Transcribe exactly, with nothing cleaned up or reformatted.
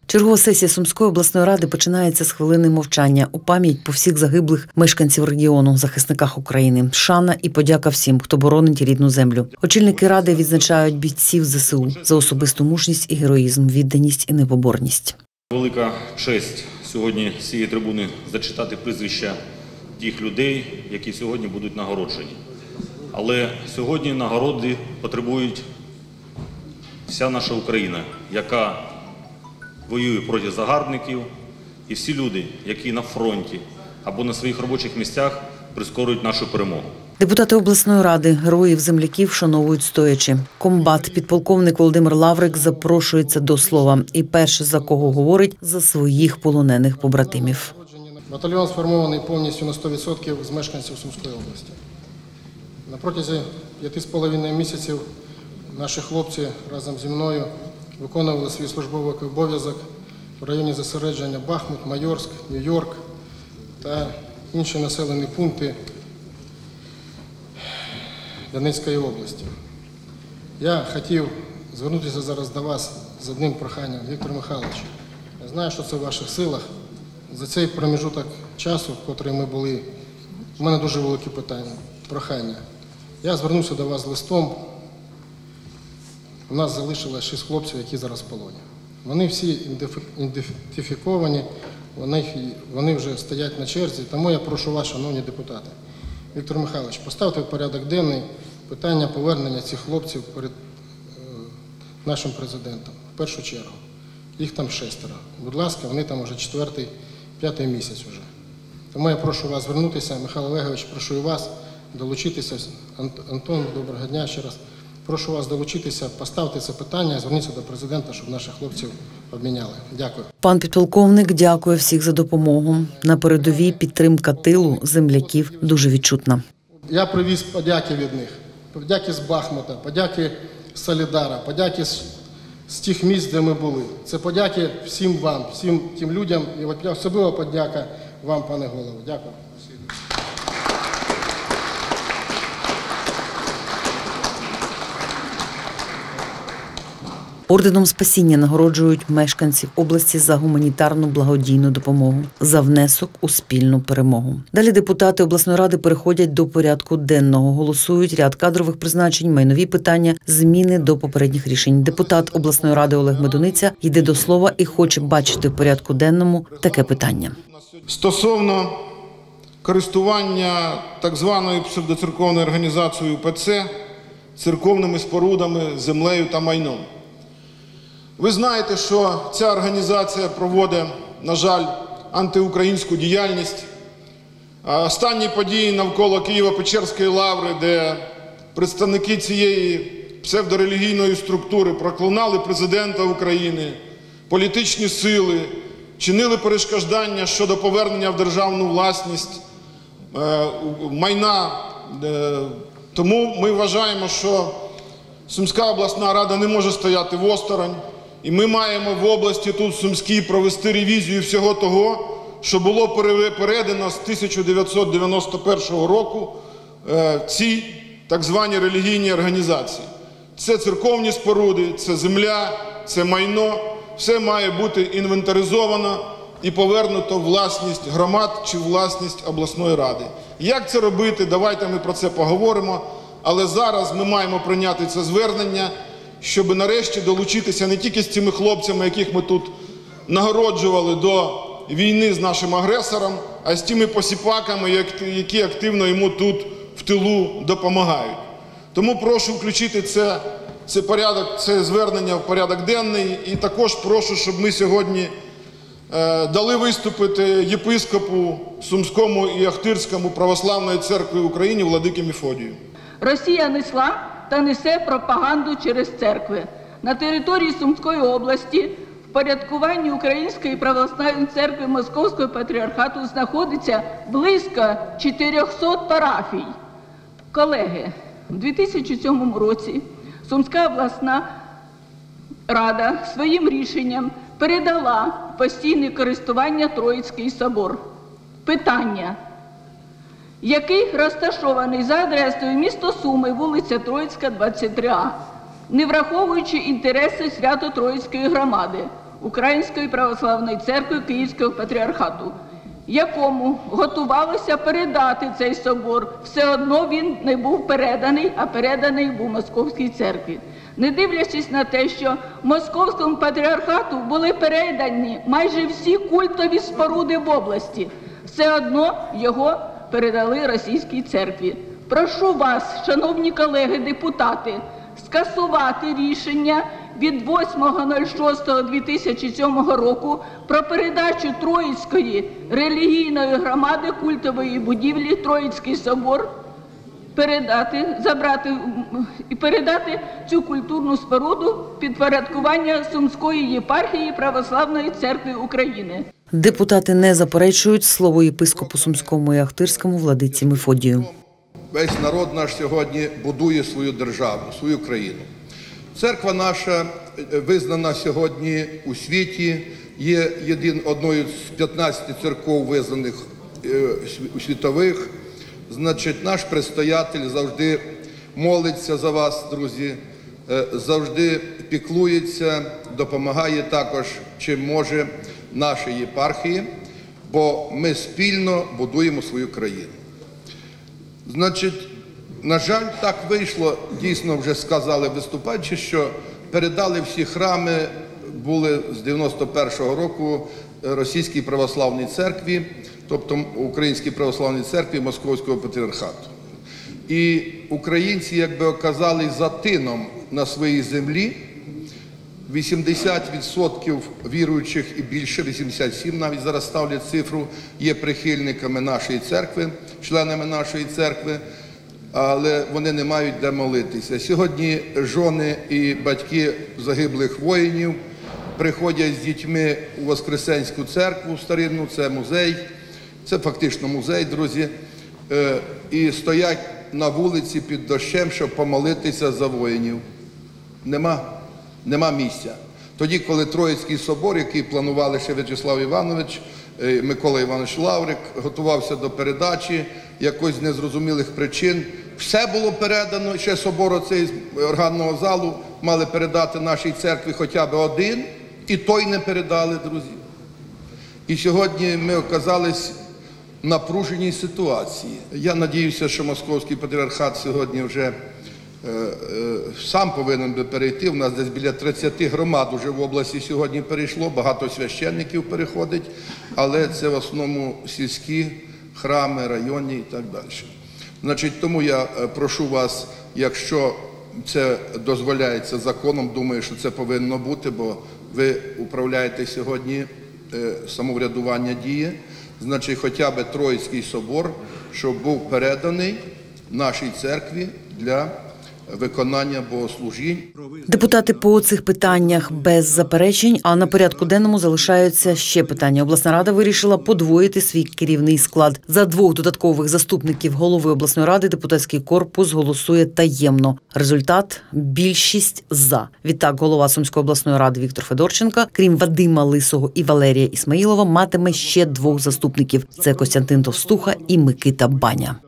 Чергова сесія Сумської обласної ради починається з хвилини мовчання у пам'ять по всіх загиблих мешканців регіону, захисниках України. Шана і подяка всім, хто боронить рідну землю. Очільники ради відзначають бійців ЗСУ за особисту мужність і героїзм, відданість і непоборність. Велика честь сьогодні з цієї трибуни зачитати прізвища тих людей, які сьогодні будуть нагороджені. Але сьогодні нагороди потребують вся наша Україна, яка воює проти загарбників, і всі люди, які на фронті або на своїх робочих місцях прискорюють нашу перемогу. Депутати обласної ради героїв земляків вшановують стоячи. Комбат, підполковник Володимир Лаврик запрошується до слова. І перше, за кого говорить, за своїх полонених побратимів. Батальйон сформований повністю на сто відсотків з мешканців Сумської області. На протязі п'яти з половиною місяців наші хлопці разом зі мною виконували свій службовий обов'язок в районі зосередження Бахмут, Майорськ, Нью-Йорк та інші населені пункти Донецької області. Я хотів звернутися зараз до вас з одним проханням, Віктор Михайлович. Я знаю, що це в ваших силах. За цей проміжуток часу, в котрий ми були, у мене дуже великі питання, прохання. Я звернувся до вас з листом. У нас залишилось шість хлопців, які зараз в полоні. Вони всі ідентифіковані, вони, вони вже стоять на черзі, тому я прошу вас, шановні депутати. Віктор Михайлович, поставте в порядок денний питання повернення цих хлопців перед е, нашим президентом. В першу чергу. Їх там шестеро. Будь ласка, вони там вже четвертий, п'ятий місяць вже. Тому я прошу вас звернутися, Михайло Олегович, прошу і вас долучитися. Антон, доброго дня ще раз. Прошу вас долучитися, поставте це питання, зверніться до президента, щоб наших хлопців обміняли. Дякую. Пан підполковник дякує всіх за допомогу. На передовій підтримка тилу земляків дуже відчутна. Я привіз подяки від них. Подяки з Бахмута, подяки з Солідара, подяки з, з тих місць, де ми були. Це подяки всім вам, всім тим людям і особливо подяка вам, пане голово. Дякую. Орденом спасіння нагороджують мешканців області за гуманітарну благодійну допомогу, за внесок у спільну перемогу. Далі депутати обласної ради переходять до порядку денного, голосують ряд кадрових призначень, майнові питання, зміни до попередніх рішень. Депутат обласної ради Олег Медуниця йде до слова і хоче бачити в порядку денному таке питання. Стосовно користування так званою псевдоцерковною організацією УПЦ церковними спорудами, землею та майном. Ви знаєте, що ця організація проводить, на жаль, антиукраїнську діяльність. Останні події навколо Києво-Печерської лаври, де представники цієї псевдорелігійної структури проклинали президента України, політичні сили, чинили перешкоджання щодо повернення в державну власність майна. Тому ми вважаємо, що Сумська обласна рада не може стояти осторонь. І ми маємо в області тут Сумській провести ревізію всього того, що було передано з тисяча дев'ятсот дев'яносто першого року цій так званій релігійній організації. Це церковні споруди, це земля, це майно. Все має бути інвентаризовано і повернуто в власність громад чи власність обласної ради. Як це робити? Давайте ми про це поговоримо. Але зараз ми маємо прийняти це звернення, щоб нарешті долучитися не тільки з цими хлопцями, яких ми тут нагороджували до війни з нашим агресором, а з тими посіпаками, які активно йому тут в тилу допомагають. Тому прошу включити це, це, порядок, це звернення в порядок денний і також прошу, щоб ми сьогодні е, дали виступити єпископу Сумському і Охтирському православної церкви України владики Мефодію. Росія несла та несе пропаганду через церкви. На території Сумської області в порядкуванні Української православної церкви Московського патріархату знаходиться близько чотирьохсот парафій. Колеги, у дві тисячі сьомому році Сумська обласна рада своїм рішенням передала в постійне користування Троїцький собор. Питання. Який розташований за адресою місто Суми, вулиця Троїцька, двадцять три А, не враховуючи інтереси Свято-Троїцької громади, Української православної церкви Київського патріархату, якому готувалося передати цей собор. Все одно він не був переданий, а переданий був Московській церкві. Не дивлячись на те, що Московському патріархату були передані майже всі культові споруди в області, все одно його передали Російській церкві. Прошу вас, шановні колеги-депутати, скасувати рішення від восьмого шостого дві тисячі сьомого року про передачу Троїцької релігійної громади культової будівлі Троїцький собор, передати, забрати і передати цю культурну споруду підпорядкування Сумської єпархії Православної церкви України. Депутати не заперечують слово єпископу Сумському і Ахтирському владиці Мефодію. Весь народ наш сьогодні будує свою державу, свою країну. Церква наша визнана сьогодні у світі, є єдин, одною з п'ятнадцяти церков визнаних у світових. Значить, наш предстоятель завжди молиться за вас, друзі, завжди піклується, допомагає також, чим може, нашій єпархії, бо ми спільно будуємо свою країну. Значить, на жаль, так вийшло, дійсно вже сказали виступаючі, що передали всі храми, були з дев'яносто першого року Російській православній церкві, тобто Українській православній церкві Московського патріархату. І українці, якби оказались за тином на своїй землі, вісімдесят відсотків віруючих і більше, вісімдесят сім відсотків навіть зараз ставлять цифру, є прихильниками нашої церкви, членами нашої церкви, але вони не мають де молитися. Сьогодні жони і батьки загиблих воїнів приходять з дітьми у Воскресенську церкву старинну, це музей, це фактично музей, друзі, і стоять на вулиці під дощем, щоб помолитися за воїнів. Нема, нема місця. Тоді, коли Троїцький собор, який планували ще В'ячеслав Іванович, Микола Іванович Лаврик, готувався до передачі, якось з незрозумілих причин, все було передано, ще собор оцей з органного залу мали передати нашій церкві хоча б один, і той не передали, друзі. І сьогодні ми оказались в напруженій ситуації. Я надіюся, що Московський патріархат сьогодні вже е, е, сам повинен би перейти. У нас десь біля тридцяти громад уже в області сьогодні перейшло, багато священників переходить, але це в основному сільські храми, районні і так далі. Значить, тому я прошу вас, якщо це дозволяється законом, думаю, що це повинно бути, бо ви управляєте сьогодні, самоврядування діє, значить, хоча б Троїцький собор, щоб був переданий нашій церкві для виконання богослужінь. Депутати по цих питаннях без заперечень, а на порядку денному залишаються ще питання. Обласна рада вирішила подвоїти свій керівний склад. За двох додаткових заступників голови обласної ради депутатський корпус голосує таємно. Результат – більшість «за». Відтак, голова Сумської обласної ради Віктор Федорченко, крім Вадима Лисого і Валерія Ісмаїлова, матиме ще двох заступників – це Костянтин Товстуха і Микита Баня.